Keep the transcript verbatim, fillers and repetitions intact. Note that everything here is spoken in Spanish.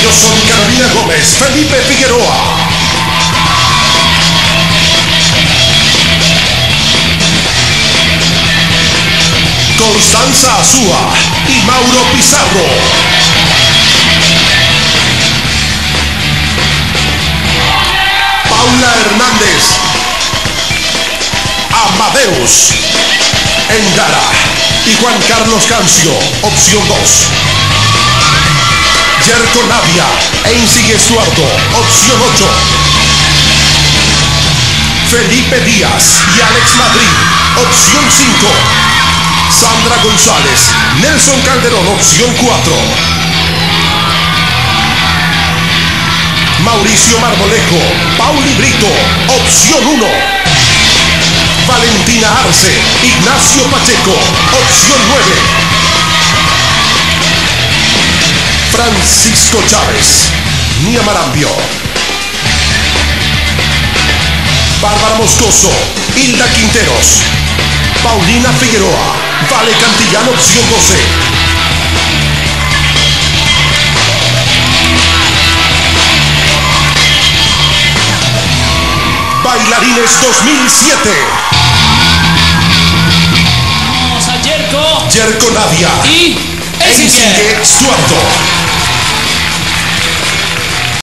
Ellos son Carolina Gómez, Felipe Figueroa. Constanza Azúa y Mauro Pizarro. Paula Hernández. Amadeus. Endara y Juan Carlos Cancio, opción dos. Yerko Navia e Insigue Estuardo, opción ocho. Felipe Díaz y Alex Madrid, opción cinco. Sandra González, Nelson Calderón, opción cuatro. Mauricio Marmolejo, Pauli Brito, opción uno. Valentina Arce, Ignacio Pacheco, opción nueve. Francisco Chávez, Nia Marambio. Bárbara Moscoso, Hilda Quinteros. Paulina Figueroa, Vale Cantillán, opción doce. Bailarines dos mil siete. Vamos a Yerko. Yerko Navia Y Insigue Estuardo.